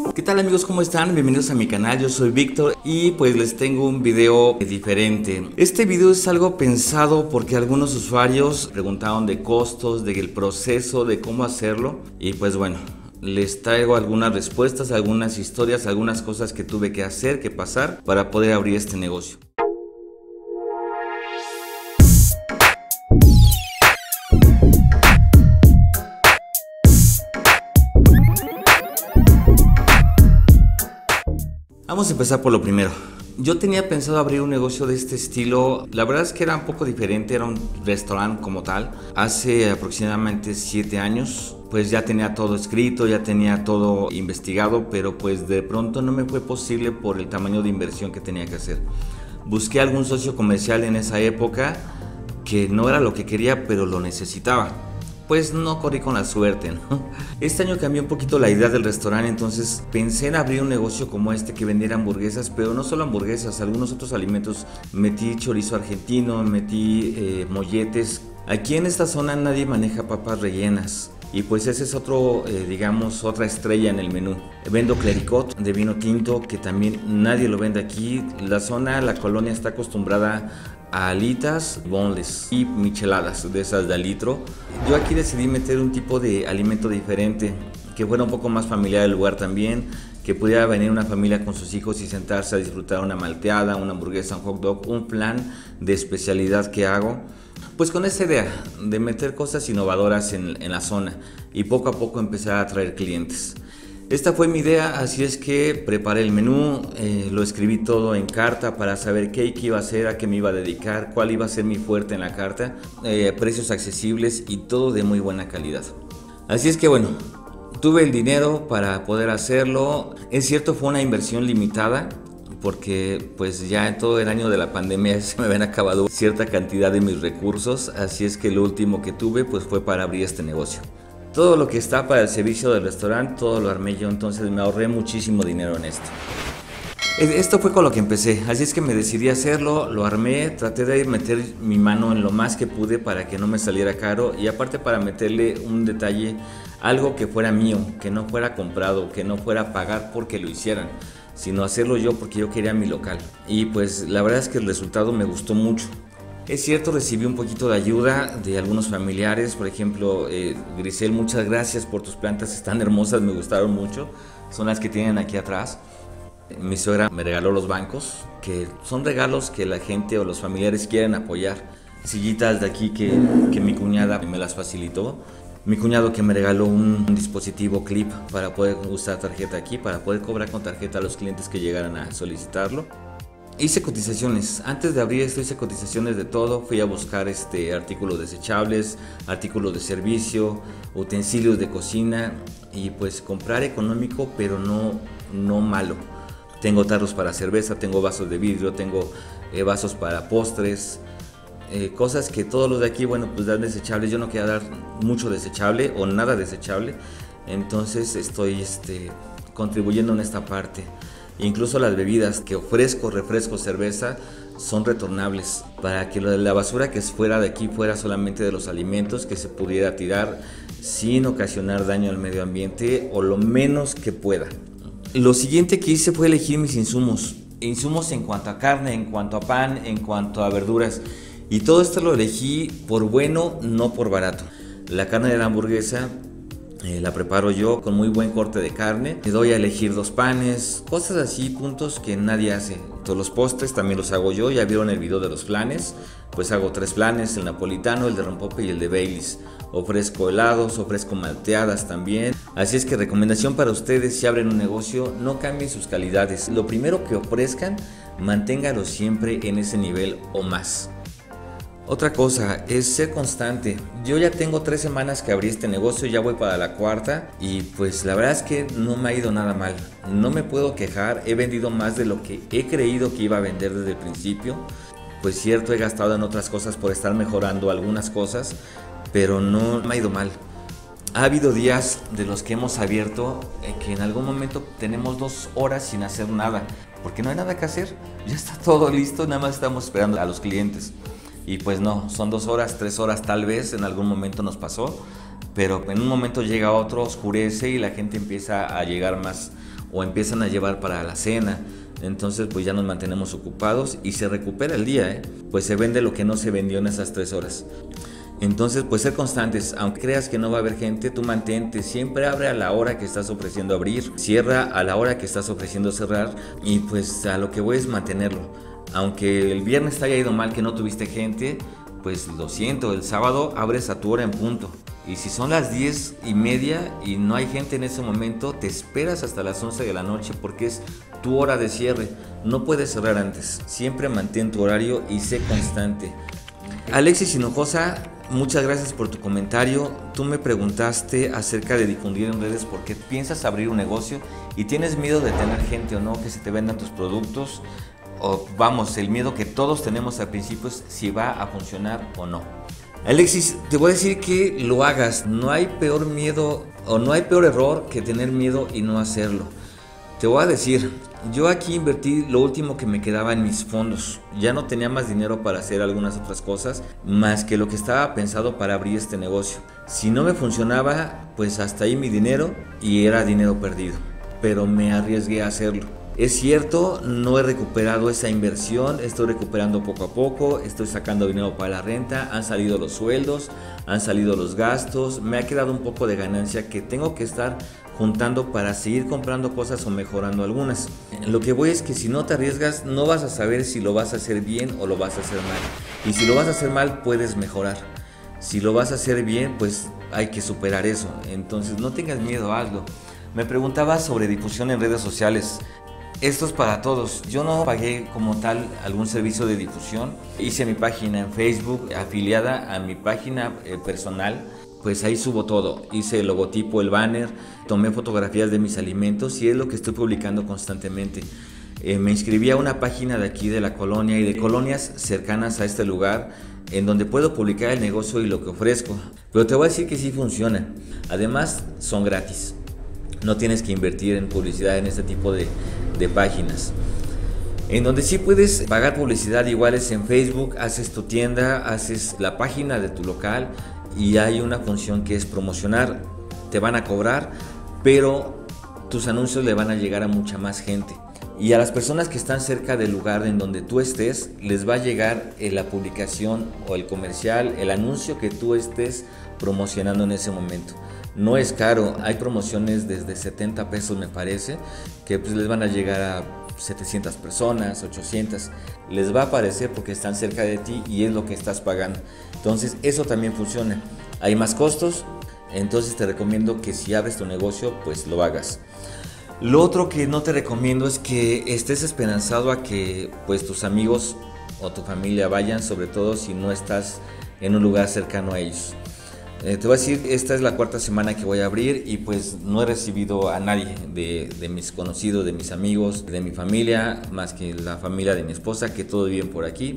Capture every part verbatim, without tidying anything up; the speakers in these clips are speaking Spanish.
¿Qué tal amigos? ¿Cómo están? Bienvenidos a mi canal, yo soy Víctor y pues les tengo un video diferente. Este video es algo pensado porque algunos usuarios preguntaron de costos, del proceso, de cómo hacerlo y pues bueno, les traigo algunas respuestas, algunas historias, algunas cosas que tuve que hacer, que pasar para poder abrir este negocio. Vamos a empezar por lo primero. Yo tenía pensado abrir un negocio de este estilo. La verdad es que era un poco diferente, era un restaurante como tal. Hace aproximadamente siete años, pues ya tenía todo escrito, ya tenía todo investigado, pero pues de pronto no me fue posible por el tamaño de inversión que tenía que hacer. Busqué algún socio comercial en esa época que no era lo que quería, pero lo necesitaba. Pues no corrí con la suerte, ¿no? Este año cambié un poquito la idea del restaurante, entonces pensé en abrir un negocio como este que vendiera hamburguesas, pero no solo hamburguesas, algunos otros alimentos. Metí chorizo argentino, metí eh, molletes. Aquí en esta zona nadie maneja papas rellenas. Y pues ese es otro, eh, digamos, otra estrella en el menú. Vendo clericot de vino tinto, que también nadie lo vende aquí. La zona, la colonia está acostumbrada a alitas, boneless y micheladas de esas de al litro. Yo aquí decidí meter un tipo de alimento diferente, que fuera un poco más familiar el lugar también, que pudiera venir una familia con sus hijos y sentarse a disfrutar una malteada, una hamburguesa, un hot dog, un plan de especialidad que hago. Pues con esa idea de meter cosas innovadoras en, en la zona y poco a poco empezar a atraer clientes. Esta fue mi idea, así es que preparé el menú, eh, lo escribí todo en carta para saber qué iba a hacer, a qué me iba a dedicar, cuál iba a ser mi fuerte en la carta, eh, precios accesibles y todo de muy buena calidad. Así es que bueno, tuve el dinero para poder hacerlo. Es cierto, fue una inversión limitada, porque pues ya en todo el año de la pandemia se me habían acabado cierta cantidad de mis recursos, así es que lo último que tuve pues fue para abrir este negocio. Todo lo que está para el servicio del restaurante, todo lo armé yo, entonces me ahorré muchísimo dinero en esto. Esto fue con lo que empecé, así es que me decidí a hacerlo, lo armé, traté de meter mi mano en lo más que pude para que no me saliera caro y aparte para meterle un detalle, algo que fuera mío, que no fuera comprado, que no fuera a pagar porque lo hicieran, sino hacerlo yo porque yo quería mi local. Y pues la verdad es que el resultado me gustó mucho. Es cierto, recibí un poquito de ayuda de algunos familiares, por ejemplo, eh, Grisel, muchas gracias por tus plantas, están hermosas, me gustaron mucho, son las que tienen aquí atrás. Mi suegra me regaló los bancos, que son regalos que la gente o los familiares quieren apoyar. Sillitas de aquí que, que mi cuñada me las facilitó. Mi cuñado que me regaló un, un dispositivo clip para poder usar tarjeta aquí, para poder cobrar con tarjeta a los clientes que llegaran a solicitarlo. Hice cotizaciones, antes de abrir esto hice cotizaciones de todo, fui a buscar este, artículos desechables, artículos de servicio, utensilios de cocina y pues comprar económico pero no, no malo. Tengo tarros para cerveza, tengo vasos de vidrio, tengo eh, vasos para postres, eh, cosas que todos los de aquí, bueno, pues dan desechables. Yo no quería dar mucho desechable o nada desechable, entonces estoy este, contribuyendo en esta parte. Incluso las bebidas que ofrezco, refresco, cerveza, son retornables para que la basura que fuera de aquí fuera solamente de los alimentos que se pudiera tirar sin ocasionar daño al medio ambiente o lo menos que pueda. Lo siguiente que hice fue elegir mis insumos, insumos en cuanto a carne, en cuanto a pan, en cuanto a verduras, y todo esto lo elegí por bueno, no por barato. La carne de la hamburguesa Eh, la preparo yo con muy buen corte de carne. Le doy a elegir dos panes, cosas así, puntos que nadie hace. Todos los postres también los hago yo. Ya vieron el video de los flanes, pues hago tres flanes: el napolitano, el de rompope y el de Baileys. Ofrezco helados, ofrezco malteadas también. Así es que recomendación para ustedes: si abren un negocio, no cambien sus calidades. Lo primero que ofrezcan, manténganlo siempre en ese nivel o más. Otra cosa es ser constante. Yo ya tengo tres semanas que abrí este negocio, ya voy para la cuarta y pues la verdad es que no me ha ido nada mal. No me puedo quejar, he vendido más de lo que he creído que iba a vender desde el principio. Pues cierto, he gastado en otras cosas por estar mejorando algunas cosas, pero no me ha ido mal. Ha habido días de los que hemos abierto eh, que en algún momento tenemos dos horas sin hacer nada, porque no hay nada que hacer, ya está todo listo, nada más estamos esperando a los clientes. Y pues no, son dos horas, tres horas tal vez, en algún momento nos pasó, pero en un momento llega otro, oscurece y la gente empieza a llegar más o empiezan a llevar para la cena. Entonces pues ya nos mantenemos ocupados y se recupera el día, ¿eh? Pues se vende lo que no se vendió en esas tres horas. Entonces pues ser constantes, aunque creas que no va a haber gente, tú mantente, siempre abre a la hora que estás ofreciendo abrir, cierra a la hora que estás ofreciendo cerrar, y pues a lo que voy es mantenerlo. Aunque el viernes te haya ido mal, que no tuviste gente, pues lo siento, el sábado abres a tu hora en punto. Y si son las diez y media y no hay gente en ese momento, te esperas hasta las once de la noche porque es tu hora de cierre. No puedes cerrar antes. Siempre mantén tu horario y sé constante. Alexis Hinojosa, muchas gracias por tu comentario. Tú me preguntaste acerca de difundir en redes porque piensas abrir un negocio y tienes miedo de tener gente o no, que se te vendan tus productos. O vamos, el miedo que todos tenemos al principio es si va a funcionar o no. Alexis, te voy a decir que lo hagas. No hay peor miedo o no hay peor error que tener miedo y no hacerlo. Te voy a decir, yo aquí invertí lo último que me quedaba en mis fondos. Ya no tenía más dinero para hacer algunas otras cosas, más que lo que estaba pensado para abrir este negocio. Si no me funcionaba, pues hasta ahí mi dinero y era dinero perdido. Pero me arriesgué a hacerlo. Es cierto, no he recuperado esa inversión, estoy recuperando poco a poco, estoy sacando dinero para la renta, han salido los sueldos, han salido los gastos, me ha quedado un poco de ganancia que tengo que estar juntando para seguir comprando cosas o mejorando algunas. Lo que voy es que si no te arriesgas, no vas a saber si lo vas a hacer bien o lo vas a hacer mal. Y si lo vas a hacer mal, puedes mejorar. Si lo vas a hacer bien, pues hay que superar eso. Entonces no tengas miedo, hazlo. Me preguntabas sobre difusión en redes sociales. Esto es para todos. Yo no pagué como tal algún servicio de difusión. Hice mi página en Facebook afiliada a mi página eh, personal. Pues ahí subo todo. Hice el logotipo, el banner, tomé fotografías de mis alimentos y es lo que estoy publicando constantemente. Eh, me inscribí a una página de aquí de la colonia y de colonias cercanas a este lugar en donde puedo publicar el negocio y lo que ofrezco. Pero te voy a decir que sí funciona. Además, son gratis. No tienes que invertir en publicidad en este tipo de, de páginas. En donde sí puedes pagar publicidad igual es en Facebook, haces tu tienda, haces la página de tu local y hay una función que es promocionar. Te van a cobrar, pero tus anuncios le van a llegar a mucha más gente. Y a las personas que están cerca del lugar en donde tú estés, les va a llegar la publicación o el comercial, el anuncio que tú estés promocionando en ese momento. No es caro, hay promociones desde setenta pesos me parece, que pues les van a llegar a setecientas personas, ochocientas, les va a aparecer porque están cerca de ti y es lo que estás pagando. Entonces eso también funciona. Hay más costos, entonces te recomiendo que si abres tu negocio, pues lo hagas. Lo otro que no te recomiendo es que estés esperanzado a que pues tus amigos o tu familia vayan, sobre todo si no estás en un lugar cercano a ellos. Eh, te voy a decir, esta es la cuarta semana que voy a abrir y pues no he recibido a nadie de, de mis conocidos, de mis amigos, de mi familia, más que la familia de mi esposa, que todo bien por aquí.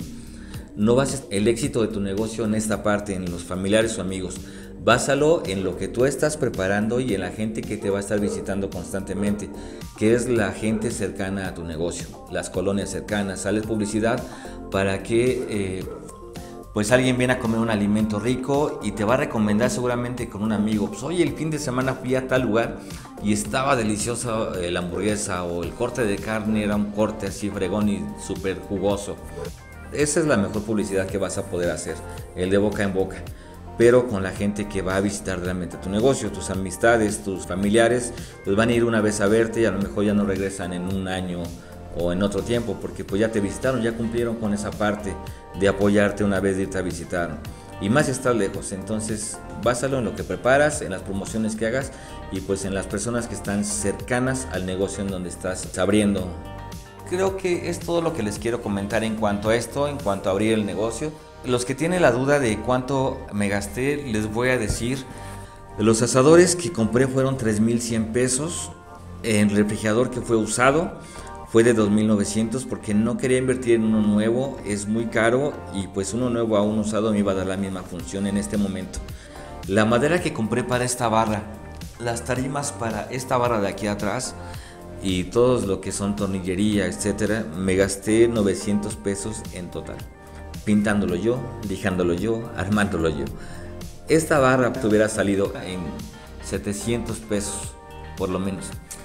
No bases el éxito de tu negocio en esta parte, en los familiares o amigos. Básalo en lo que tú estás preparando y en la gente que te va a estar visitando constantemente, que es la gente cercana a tu negocio, las colonias cercanas. Sale publicidad para que eh, pues alguien viene a comer un alimento rico y te va a recomendar seguramente con un amigo. Pues oye, el fin de semana fui a tal lugar y estaba deliciosa la hamburguesa o el corte de carne era un corte así fregón y súper jugoso. Esa es la mejor publicidad que vas a poder hacer, el de boca en boca. Pero con la gente que va a visitar realmente tu negocio, tus amistades, tus familiares, pues van a ir una vez a verte y a lo mejor ya no regresan en un año o en otro tiempo, porque pues ya te visitaron, ya cumplieron con esa parte de apoyarte una vez de irte a visitar. Y más si estás lejos, entonces básalo en lo que preparas, en las promociones que hagas y pues en las personas que están cercanas al negocio en donde estás abriendo. Creo que es todo lo que les quiero comentar en cuanto a esto, en cuanto a abrir el negocio. Los que tienen la duda de cuánto me gasté, les voy a decir, los asadores que compré fueron tres mil cien pesos, el refrigerador que fue usado fue de dos mil novecientos porque no quería invertir en uno nuevo, es muy caro y pues uno nuevo a uno usado me iba a dar la misma función en este momento. La madera que compré para esta barra, las tarimas para esta barra de aquí atrás y todo lo que son tornillería, etcétera, me gasté novecientos pesos en total. Pintándolo yo, lijándolo yo, armándolo yo. Esta barra te hubiera salido en setecientos pesos, por lo menos.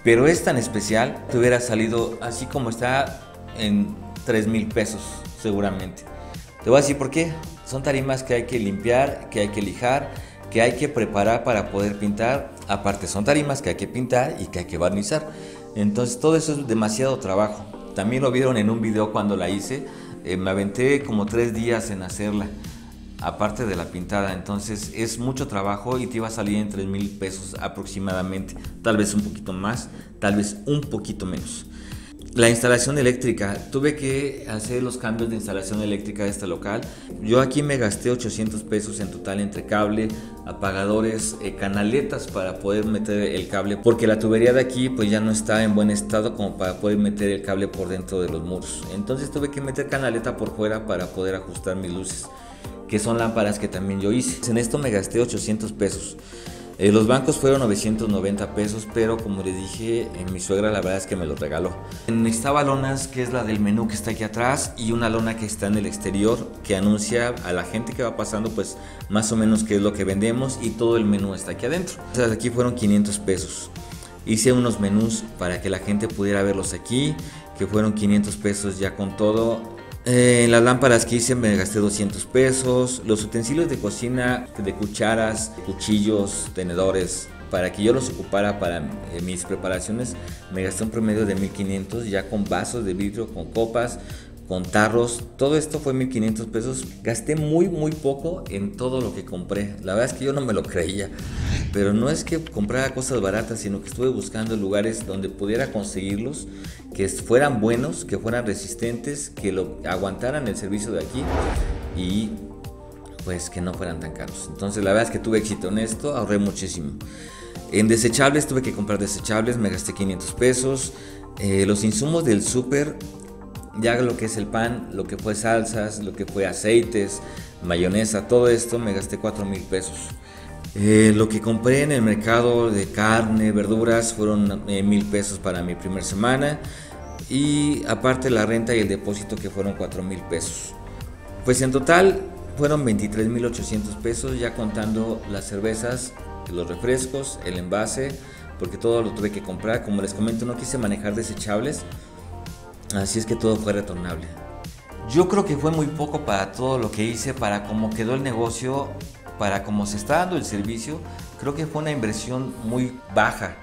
pero esta en especial te hubiera salido así como está en tres mil pesos seguramente. Te voy a decir por qué. Son tarimas que hay que limpiar, que hay que lijar, que hay que preparar para poder pintar. Aparte son tarimas que hay que pintar y que hay que barnizar. Entonces todo eso es demasiado trabajo. También lo vieron en un video cuando la hice. Eh, me aventé como tres días en hacerla, aparte de la pintada. Entonces es mucho trabajo y te iba a salir en tres mil pesos aproximadamente. Tal vez un poquito más, tal vez un poquito menos. La instalación eléctrica, tuve que hacer los cambios de instalación eléctrica de este local. Yo aquí me gasté ochocientos pesos en total entre cable, apagadores, eh, canaletas para poder meter el cable, porque la tubería de aquí pues ya no está en buen estado como para poder meter el cable por dentro de los muros. Entonces tuve que meter canaleta por fuera para poder ajustar mis luces, que son lámparas que también yo hice. En esto me gasté ochocientos pesos. Eh, los bancos fueron novecientos noventa pesos, pero como les dije, eh, mi suegra la verdad es que me los regaló. Necesitaba lonas, que es la del menú que está aquí atrás, y una lona que está en el exterior, que anuncia a la gente que va pasando pues más o menos qué es lo que vendemos, y todo el menú está aquí adentro. O sea, aquí fueron quinientos pesos. Hice unos menús para que la gente pudiera verlos aquí, que fueron quinientos pesos ya con todo. Eh, las lámparas que hice me gasté doscientos pesos. Los utensilios de cocina, de cucharas, cuchillos, tenedores, para que yo los ocupara para eh, mis preparaciones, me gasté un promedio de mil quinientos, ya con vasos de vidrio, con copas, con tarros. Todo esto fue mil quinientos pesos. Gasté muy muy poco en todo lo que compré. La verdad es que yo no me lo creía, pero no es que comprara cosas baratas, sino que estuve buscando lugares donde pudiera conseguirlos, que fueran buenos, que fueran resistentes, que lo aguantaran el servicio de aquí y pues que no fueran tan caros. Entonces la verdad es que tuve éxito en esto, ahorré muchísimo. En desechables tuve que comprar desechables, me gasté quinientos pesos. Eh, los insumos del súper, ya lo que es el pan, lo que fue salsas, lo que fue aceites, mayonesa, todo esto me gasté cuatro mil pesos. Eh, lo que compré en el mercado de carne, verduras, fueron eh, mil pesos para mi primera semana, y aparte la renta y el depósito, que fueron cuatro mil pesos. Pues en total fueron veintitrés mil ochocientos pesos, ya contando las cervezas, los refrescos, el envase, porque todo lo tuve que comprar. Como les comento, no quise manejar desechables, así es que todo fue retornable. Yo creo que fue muy poco para todo lo que hice, para cómo quedó el negocio, para cómo se está dando el servicio. Creo que fue una inversión muy baja.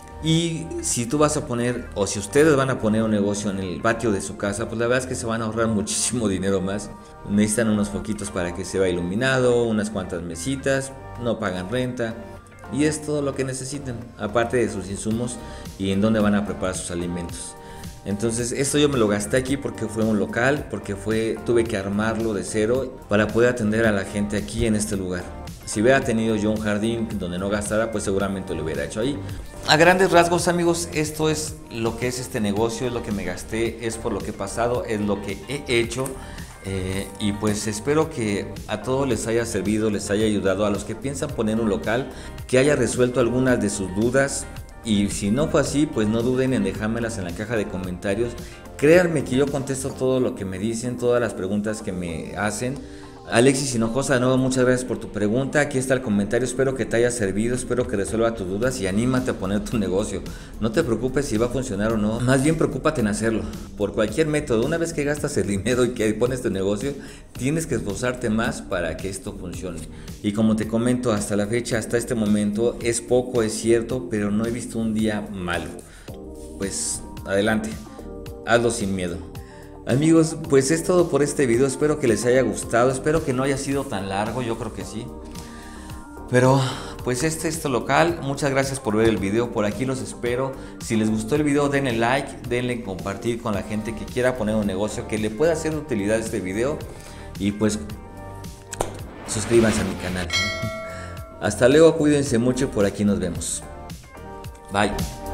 Y si tú vas a poner, o si ustedes van a poner un negocio en el patio de su casa, pues la verdad es que se van a ahorrar muchísimo dinero más. Necesitan unos foquitos para que se vea iluminado, unas cuantas mesitas, no pagan renta, y es todo lo que necesitan, aparte de sus insumos y en dónde van a preparar sus alimentos. Entonces esto yo me lo gasté aquí porque fue un local, porque fue, tuve que armarlo de cero para poder atender a la gente aquí en este lugar. Si hubiera tenido yo un jardín donde no gastara, pues seguramente lo hubiera hecho ahí. A grandes rasgos, amigos, esto es lo que es este negocio, es lo que me gasté, es por lo que he pasado, es lo que he hecho. Eh, y pues espero que a todos les haya servido, les haya ayudado, a los que piensan poner un local, que haya resuelto algunas de sus dudas. Y si no fue así, pues no duden en dejármelas en la caja de comentarios. Créanme que yo contesto todo lo que me dicen, todas las preguntas que me hacen. Alexis Hinojosa, de nuevo, muchas gracias por tu pregunta. Aquí está el comentario, espero que te haya servido, espero que resuelva tus dudas y anímate a poner tu negocio. No te preocupes si va a funcionar o no, más bien preocúpate en hacerlo. Por cualquier método, una vez que gastas el dinero y que pones tu negocio, tienes que esforzarte más para que esto funcione. Y como te comento, hasta la fecha, hasta este momento, es poco, es cierto, pero no he visto un día malo. Pues adelante, hazlo sin miedo. Amigos, pues es todo por este video, espero que les haya gustado, espero que no haya sido tan largo, yo creo que sí. Pero pues este es este local, muchas gracias por ver el video, por aquí los espero. Si les gustó el video, denle like, denle compartir con la gente que quiera poner un negocio, que le pueda hacer utilidad este video. Y pues suscríbanse a mi canal. Hasta luego, cuídense mucho, por aquí nos vemos. Bye.